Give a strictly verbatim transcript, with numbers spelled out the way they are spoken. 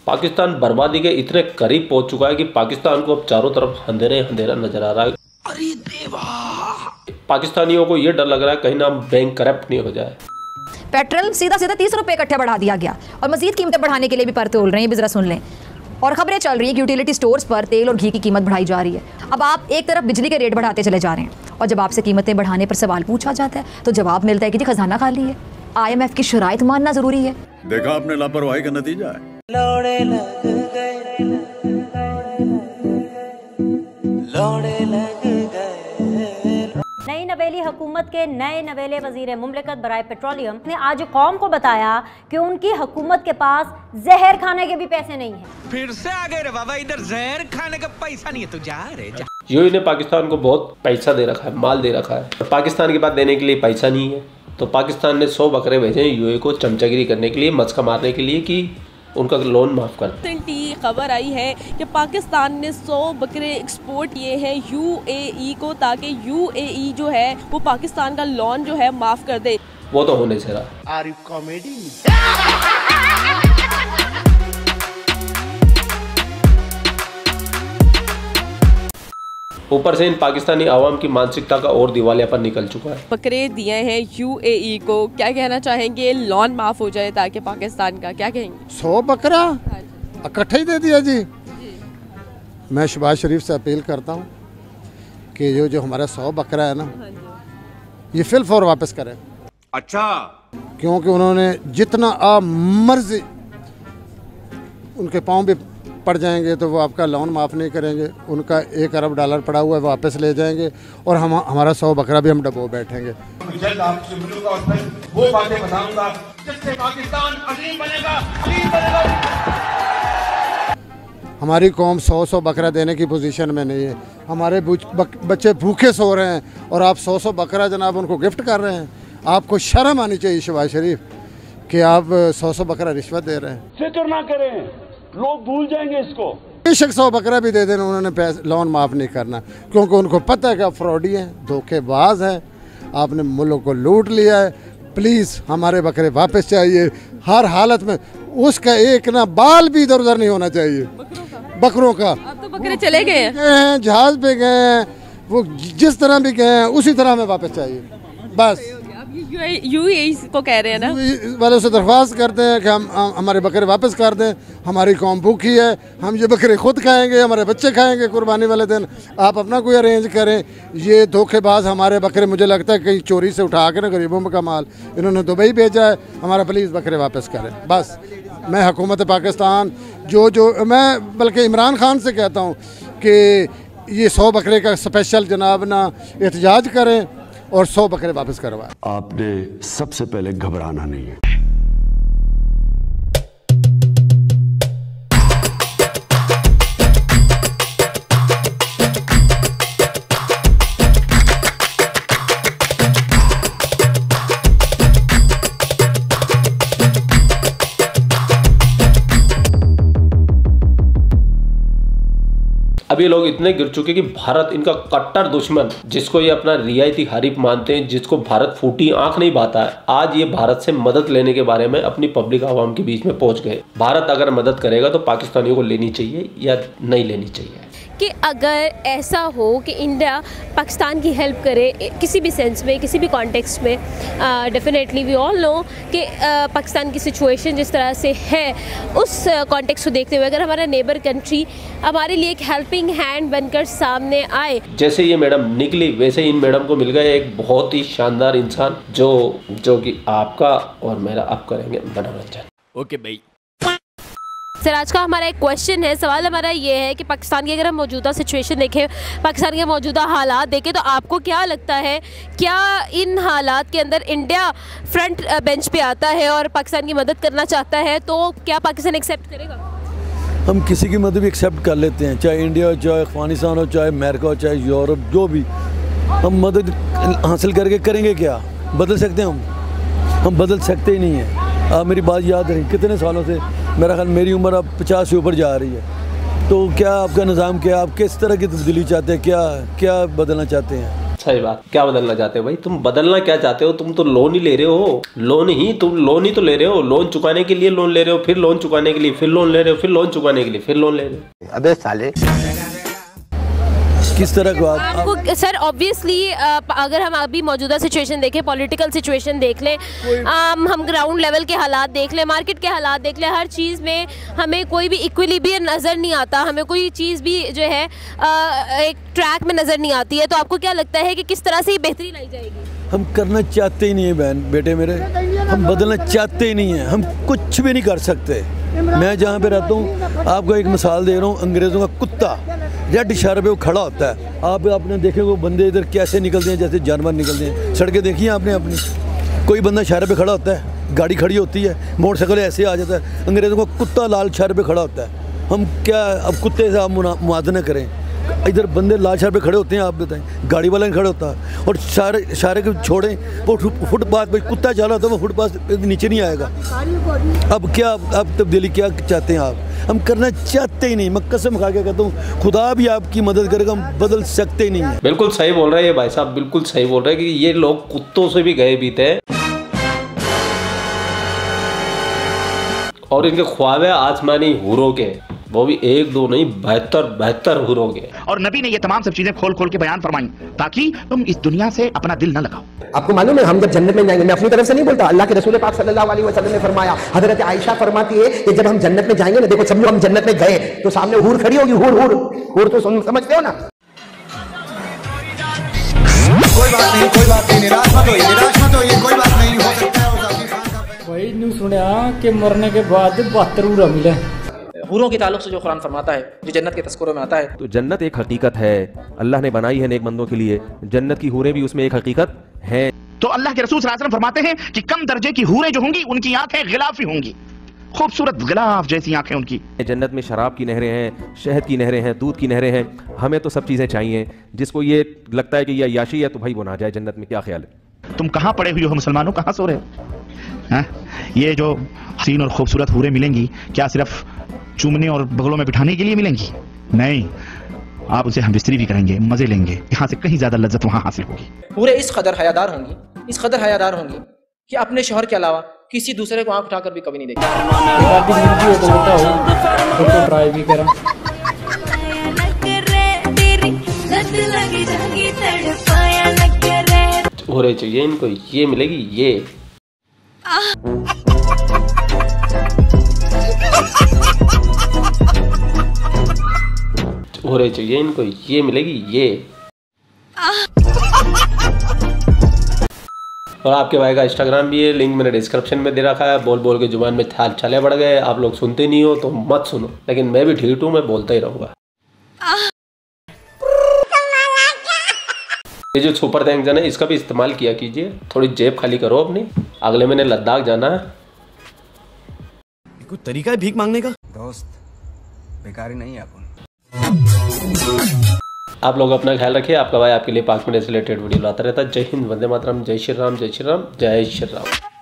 पाकिस्तान बर्बादी के इतने करीब पहुंच चुका है कि पाकिस्तान को अब चारों तरफ अंधेरे अंधेरा नजर आ रहा है। अरे देवा, पाकिस्तानियों को यह डर लग रहा है कहीं ना बैंक करप्ट नहीं हो जाए। पेट्रोल सीधा सीधा तीस रुपए इकट्ठा बढ़ा दिया गया और मजीद कीमतें बढ़ाने के लिए भी पर तोल रहे हैं। ये भी जरा सुन लें। और खबरें चल रही हैं कि यूटिलिटी स्टोर्स पर तेल और घी की कीमत बढ़ाई जा रही है। अब आप एक तरफ बिजली के रेट बढ़ाते चले जा रहे हैं और जब आपसे कीमतें बढ़ाने पर सवाल पूछा जाता है तो जवाब मिलता है कि जी खजाना खाली है। आई एम एफ की शराइत मानना जरूरी है। देखा आपने लापरवाही का नतीजा है। लौड़े लग गए, लौड़े लग गए। नई नवेली हुकूमत के नए नवेले वजीर मुमलिकत बराए पेट्रोलियम ने आज कौम को बताया कि उनकी हुकूमत के पास जहर खाने के भी पैसे नहीं हैं। फिर से आ गए रे बाबा, इधर जहर खाने का पैसा नहीं है तो जा रे जा। यूएई ने पाकिस्तान को बहुत पैसा दे रखा है, माल दे रखा है। तो पाकिस्तान के पास देने के लिए पैसा नहीं है तो पाकिस्तान ने सौ बकरे भेजे यूएई को चमचागिरी करने के लिए, मस्का मारने के लिए कि उनका लोन माफ कर। रिसेंटली खबर आई है कि पाकिस्तान ने सौ बकरे एक्सपोर्ट किए हैं यूएई को ताकि यूएई जो है वो पाकिस्तान का लोन जो है माफ कर दे। वो तो होने से रहा। Are you comedy? ऊपर से इन पाकिस्तानी आवाम की मानसिकता का और दिवालियापन निकल चुका है। बकरे दिए हैं यूएई को, क्या कहना चाहेंगे? लोन माफ हो जाए ताकि पाकिस्तान का, क्या कहेंगे? सौ बकरा इकट्ठा ही दे दिया जी। मैं शहबाज शरीफ से अपील करता हूँ कि जो जो हमारा सौ बकरा है ना ये फिल फॉर वापस करें। अच्छा, क्योंकि उन्होंने जितना आप मर्जी उनके पाँव भी पड़ जाएंगे तो वो आपका लोन माफ़ नहीं करेंगे। उनका एक अरब डॉलर पड़ा हुआ है वापस ले जाएंगे और हम हमारा सौ बकरा भी हम डबो बैठेंगे। जल्द आपसे मिलूंगा और फिर वो बातें बताऊंगा जिससे पाकिस्तान अजीम बनेगा, अजीम बनेगा। हमारी कौम सौ सौ बकरा देने की पोजीशन में नहीं है। हमारे बच्चे भूखे सो रहे हैं और आप सौ सौ बकरा जनाब उनको गिफ्ट कर रहे हैं। आपको शर्म आनी चाहिए शहबाज शरीफ कि आप सौ सौ बकरा रिश्वत दे रहे हैं। फिक्र ना करें, लोग भूल जाएंगे इसको। बेशक सौ बकरा भी दे देना, उन्होंने पैसे लोन माफ़ नहीं करना क्योंकि उनको पता है कि आप फ्रॉडी हैं, धोखेबाज हैं, आपने मुल्क को लूट लिया है। प्लीज़ हमारे बकरे वापस चाहिए हर हालत में। उसका एक ना बाल भी इधर उधर नहीं होना चाहिए बकरों का। अब तो बकरे चले गए हैं, जहाज पे गए हैं, वो जिस तरह भी गए हैं उसी तरह हमें वापस चाहिए बस। यूएई को कह रहे हैं ना, वालों से दरख्वास्त करते हैं कि हम हमारे बकरे वापस कर दें। हमारी कौम भूखी है, हम ये बकरे खुद खाएंगे, हमारे बच्चे खाएंगे कुर्बानी वाले दिन। आप अपना कोई अरेंज करें। ये धोखेबाज हमारे बकरे मुझे लगता है कहीं चोरी से उठा के ना गरीबों का माल इन्होंने दुबई भेजा है। हमारा प्लीज़ बकरे वापस करें बस। मैं हुकूमत पाकिस्तान जो जो मैं बल्कि इमरान खान से कहता हूँ कि ये सौ बकरे का स्पेशल जनाब ना एहतजाज करें और सौ बकरे वापस करवाएं। आपने सबसे पहले घबराना नहीं है। अब ये लोग इतने गिर चुके कि भारत इनका कट्टर दुश्मन, जिसको ये अपना रियायती हरीफ मानते हैं, जिसको भारत फूटी आंख नहीं पाता है, आज ये भारत से मदद लेने के बारे में अपनी पब्लिक आवाम के बीच में पहुंच गए। भारत अगर मदद करेगा तो पाकिस्तानियों को लेनी चाहिए या नहीं लेनी चाहिए? कि अगर ऐसा हो कि इंडिया पाकिस्तान की हेल्प करे किसी भी सेंस में, किसी भी कॉन्टेक्स्ट में, डेफिनेटली वी ऑल नो कि uh, पाकिस्तान की सिचुएशन जिस तरह से है उस कॉन्टेक्स्ट को देखते हुए अगर हमारा नेबर कंट्री हमारे लिए एक हेल्पिंग हैंड बनकर सामने आए। जैसे ये मैडम निकली वैसे इन मैडम को मिल गया एक बहुत ही शानदार इंसान जो जो कि आपका और मेरा आप करेंगे मनोरंजन। ओके भाई। सर आज का हमारा एक क्वेश्चन है, सवाल हमारा ये है कि पाकिस्तान की अगर हम मौजूदा सिचुएशन देखें, पाकिस्तान के मौजूदा हालात देखें तो आपको क्या लगता है, क्या इन हालात के अंदर इंडिया फ्रंट बेंच पे आता है और पाकिस्तान की मदद करना चाहता है तो क्या पाकिस्तान एक्सेप्ट करेगा? हम किसी की मदद भी एक्सेप्ट कर लेते हैं, चाहे इंडिया हो, चाहे अफगानिस्तान हो, चाहे अमेरिका हो, चाहे यूरोप, जो भी। हम मदद हासिल करके करेंगे क्या? बदल सकते हैं हम? हम बदल सकते ही नहीं हैं। आप मेरी बात याद रखें, कितने सालों से मेरा ख्याल मेरी उम्र अब पचास से ऊपर जा रही है। तो क्या आपका निज़ाम क्या, आप किस तरह की तब्दीली चाहते हैं, क्या क्या बदलना चाहते हैं? सही बात। क्या बदलना चाहते हो भाई? तुम बदलना क्या चाहते हो? तुम तो लोन ही ले रहे हो, लोन ही तुम लोन ही तो ले रहे हो। लोन चुकाने के लिए लोन ले रहे हो, फिर लोन चुकाने के लिए फिर लोन ले रहे हो, फिर लोन चुकाने के लिए फिर लोन ले रहे हो। अबे साले किस तरह को आप, आपको आप... सर ऑब्वियसली अगर हम अभी मौजूदा सिचुएशन देखें, पॉलिटिकल सिचुएशन देख लें, आम, हम ग्राउंड लेवल के हालात देख लें, मार्केट के हालात देख लें, हर चीज़ में हमें कोई भी इक्विलिब्रियम नज़र नहीं आता, हमें कोई चीज़ भी जो है आ, एक ट्रैक में नज़र नहीं आती है। तो आपको क्या लगता है कि किस तरह से ये बेहतरी लाई जाएगी? हम करना चाहते ही नहीं है बहन बेटे मेरे, हम बदलना चाहते ही नहीं है, हम कुछ भी नहीं कर सकते। मैं जहाँ पे रहता हूँ, आपको एक मिसाल दे रहा हूँ, अंग्रेज़ों का कुत्ता रेड इशारे पे वो खड़ा होता है। आप आपने देखे वो बंदे इधर कैसे निकलते हैं, जैसे जानवर निकलते हैं। सड़कें देखी हैं आपने अपनी? कोई बंदा इशारे पे खड़ा होता है, गाड़ी खड़ी होती है, मोटरसाइकिल ऐसे आ जाता है। अंग्रेज़ों का कुत्ता लाल इशारे पे खड़ा होता है। हम क्या अब कुत्ते से आप मुआवजा करें? इधर बंदे लाल इशारे पे खड़े होते हैं, आप बताएं, गाड़ी वाला नहीं खड़ा होता है। और इशारे इशारे को छोड़ें, वो फुटपाथ पर कुत्ता चला होता है, वो फुटपाथ नीचे नहीं आएगा। अब क्या आप तब्दीली क्या चाहते हैं आप? हम करना चाहते ही नहीं। मैं कसम खा के कहता हूँ, खुदा भी आपकी मदद करेगा, हम बदल सकते ही नहीं है। बिल्कुल सही बोल रहे हैं ये भाई साहब, बिल्कुल सही बोल रहे हैं कि ये लोग कुत्तों से भी गए बीते और इनके ख्वाब है आसमानी हूरों के, वो भी एक दो नहीं, बेहतर बेहतर हूरों के। और नबी ने ये तमाम सब चीजें खोल खोल के बयान फरमाई ताकि तुम इस दुनिया से अपना दिल न लगाओ। आपको मालूम है हम जब जन्नत में जाएंगे, मैं अपनी तरफ से नहीं बोलता, अल्लाह के रसूल पाक सल्लल्लाहु अलैहि वसल्लम ने फरमाया, हजरत आयशा फरमाती है कि जब हम जन्नत में जाएंगे ना, देखो सब लोग हम जन्नत में गए तो सामने हूर खड़ी होगी, हूर हूर हूर तो समझते हो ना। कोई बात नहीं, कोई बात नहीं, निराश मत होइए, निराश मत होइए, कोई बात नहीं, हो सकता है भाई न्यू सुना कि मरने के बाद बहत्तर हूरा मिले। हूरों के ताल्लुक से जो कुरान फरमाता है, जो जन्नत के तस्करों में आता है, तो जन्नत एक हकीकत है, अल्लाह ने बनाई है नेक बंदों के लिए। जन्नत की हूरें भी उसमें एक हकीकत है। तो अल्लाह के रसूल सल्लल्लाहु अलैहि वसल्लम फरमाते हैं कि कम दर्जे की हूरें जो होंगी उनकी आंखें गिलाफी होंगी, खूबसूरत गिलाफ जैसी आंखें उनकी। जन्नत में शराब की नहरें हैं, शहद की नहरें हैं, दूध की नहरें हैं। हमें तो सब चीजें चाहिए। जिसको ये लगता है कि ये अय्याशी है तो भाई वो ना जाए जन्नत में। क्या ख्याल है? तुम कहाँ पड़े हुए हो मुसलमानों, कहाँ सो रहे हो? हाँ? ये जो हसीन और खूबसूरत हूरें मिलेंगी, क्या सिर्फ चूमने और बगलों में बिठाने के लिए मिलेंगी? नहीं, आप उनसे हम बिस्तरी भी करेंगे, मजे लेंगे, यहाँ से कहीं ज्यादा लज्जत वहाँ हासिल होगी। पूरे इस कदर हयादार होंगी, इस कदर हयादार होंगी कि अपने शोहर के अलावा किसी दूसरे को आंख उठाकर भी कभी नहीं देखी। हो रहे चाहिए इनको, ये मिलेगी ये। हो रहे चाहिए इनको, ये मिलेगी ये। और आपके भाई का इंस्टाग्राम भी है, लिंक मैंने डिस्क्रिप्शन में दे रखा है। बोल बोल के जुबान में थाल छाले बढ़ गए, आप लोग सुनते नहीं हो तो मत सुनो, लेकिन मैं भी ठीक हूँ, मैं बोलता ही रहूँगा। ये जो सुपर थैंक्स है ना, इसका भी इस्तेमाल किया कीजिए, थोड़ी जेब खाली करो अपनी। अगले महीने लद्दाख जाना है। कोई तरीका है भीख मांगने का? दोस्त बेकारी नहीं है अपन। आप लोग अपना ख्याल रखिए। आपका भाई आपके लिए पाक में से रिलेटेड वीडियो लाता रहता है। जय हिंद, वंदे मातरम, जय श्री राम, जय श्री राम, जय श्री राम।